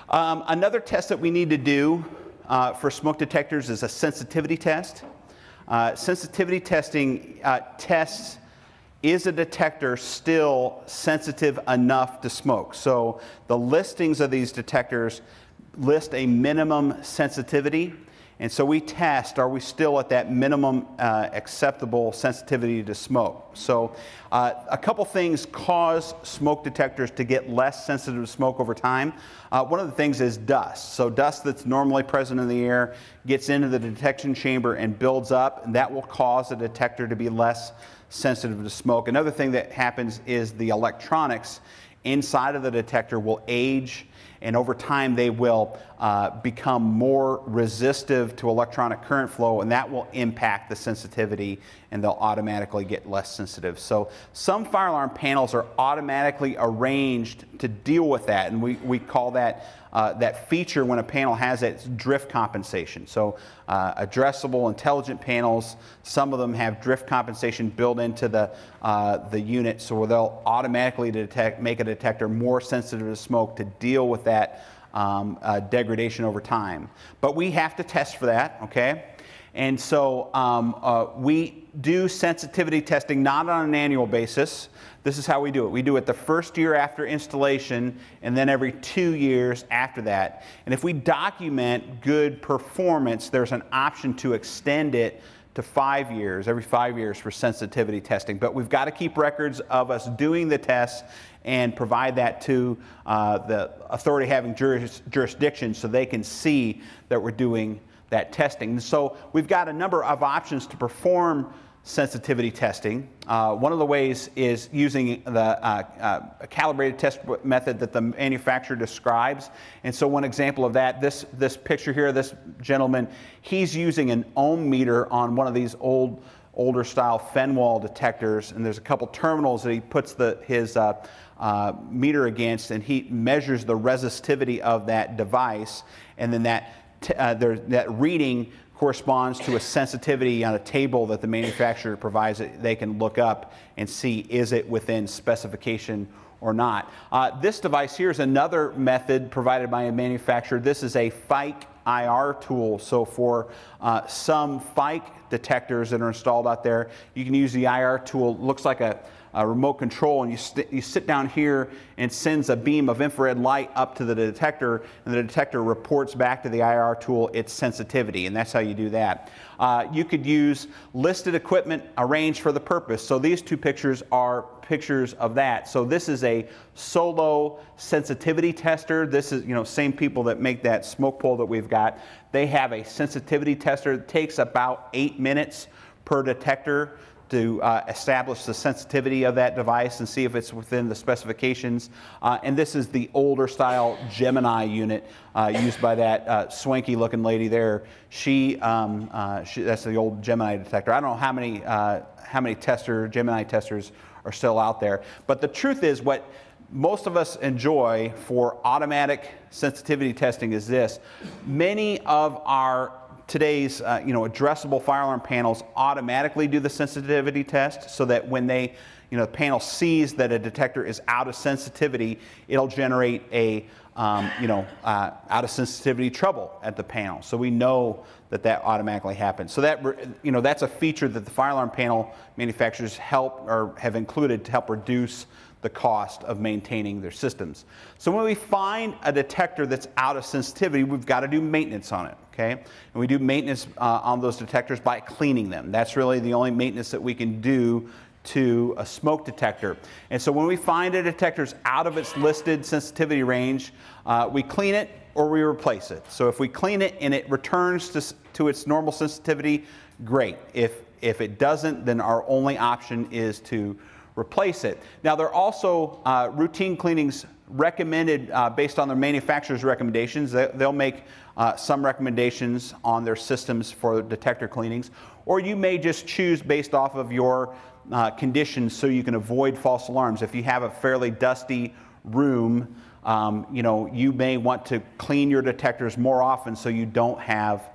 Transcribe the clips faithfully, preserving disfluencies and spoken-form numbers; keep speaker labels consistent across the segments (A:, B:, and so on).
A: Um, another test that we need to do uh, for smoke detectors is a sensitivity test. Uh, sensitivity testing uh, tests, is a detector still sensitive enough to smoke? So the listings of these detectors list a minimum sensitivity, and so we test, are we still at that minimum uh, acceptable sensitivity to smoke? So uh, a couple things cause smoke detectors to get less sensitive to smoke over time. Uh, one of the things is dust. So dust that's normally present in the air gets into the detection chamber and builds up, and that will cause the detector to be less sensitive to smoke. Another thing that happens is the electronics inside of the detector will age, and over time they will uh, become more resistive to electronic current flow, and that will impact the sensitivity, and they'll automatically get less sensitive. So some fire alarm panels are automatically arranged to deal with that, and we, we call that uh, that feature when a panel has it, it's drift compensation. So uh, addressable intelligent panels, some of them have drift compensation built into the, uh, the unit, so they'll automatically detect, make a detector more sensitive to smoke to deal with that um, uh, degradation over time. But we have to test for that, okay? And so um, uh, we do sensitivity testing not on an annual basis. This is how we do it. We do it the first year after installation and then every two years after that. And if we document good performance, there's an option to extend it to five years, every five years for sensitivity testing. But we've got to keep records of us doing the tests and provide that to uh, the authority having juris jurisdiction so they can see that we're doing that testing. So we've got a number of options to perform sensitivity testing. Uh, one of the ways is using the uh, uh, calibrated test method that the manufacturer describes. And so one example of that, this, this picture here, this gentleman, he's using an ohm meter on one of these old, older style Fenwall detectors, and there's a couple terminals that he puts the, his uh, uh, meter against, and he measures the resistivity of that device, and then that, t uh, there, that reading corresponds to a sensitivity on a table that the manufacturer provides that they can look up and see, is it within specification or not. Uh, this device here is another method provided by a manufacturer. This is a F I C I R tool. So for uh, some F I C detectors that are installed out there, you can use the I R tool. It looks like a a remote control, and you, you sit down here and sends a beam of infrared light up to the detector, and the detector reports back to the I R tool its sensitivity, and that's how you do that. Uh, you could use listed equipment arranged for the purpose. So these two pictures are pictures of that. So this is a solo sensitivity tester. This is, you know, same people that make that smoke pole that we've got. They have a sensitivity tester. It takes about eight minutes per detector to uh, establish the sensitivity of that device and see if it's within the specifications. Uh, and this is the older style Gemini unit uh, used by that uh, swanky looking lady there. She, um, uh, she, that's the old Gemini detector. I don't know how many, uh, how many tester, Gemini testers are still out there. But the truth is, what most of us enjoy for automatic sensitivity testing is this. Many of our today's uh, you know, addressable fire alarm panels automatically do the sensitivity test, so that when they, you know, the panel sees that a detector is out of sensitivity, it'll generate a um, you know, uh, out of sensitivity trouble at the panel. So we know that that automatically happens. So that, you know, that's a feature that the fire alarm panel manufacturers help or have included to help reduce the cost of maintaining their systems. So when we find a detector that's out of sensitivity, we've got to do maintenance on it, okay? And we do maintenance uh, on those detectors by cleaning them. That's really the only maintenance that we can do to a smoke detector. And so when we find a detector's out of its listed sensitivity range, uh, we clean it or we replace it. So if we clean it and it returns to, to its normal sensitivity, great. If, if it doesn't, then our only option is to replace it. Now, there are also uh, routine cleanings recommended uh, based on the manufacturer's recommendations. They, they'll make uh, some recommendations on their systems for detector cleanings, or you may just choose based off of your uh, conditions so you can avoid false alarms. If you have a fairly dusty room, um, you know, you may want to clean your detectors more often so you don't have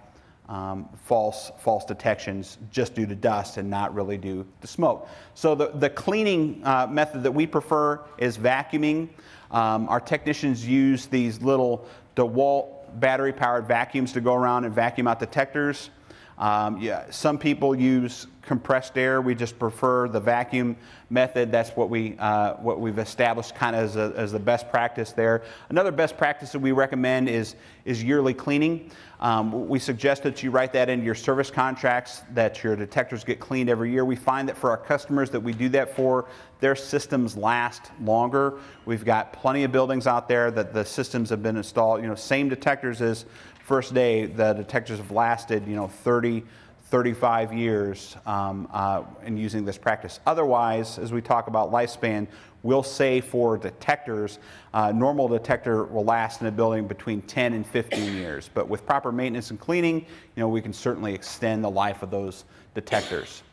A: um, false, false detections just due to dust and not really due to smoke. So the, the cleaning uh, method that we prefer is vacuuming. Um, our technicians use these little DeWalt battery-powered vacuums to go around and vacuum out detectors. Um, yeah, some people use compressed air. We just prefer the vacuum method. That's what, we, uh, what we've established kind of as, a, as the best practice there. Another best practice that we recommend is, is yearly cleaning. Um, we suggest that you write that into your service contracts, that your detectors get cleaned every year. We find that for our customers that we do that for, their systems last longer. We've got plenty of buildings out there that the systems have been installed, you know, same detectors as first day, the detectors have lasted, you know, thirty, thirty-five years um, uh, in using this practice. Otherwise, as we talk about lifespan, we'll say for detectors, uh, normal detector will last in a building between ten and fifteen years. But with proper maintenance and cleaning, you know, we can certainly extend the life of those detectors.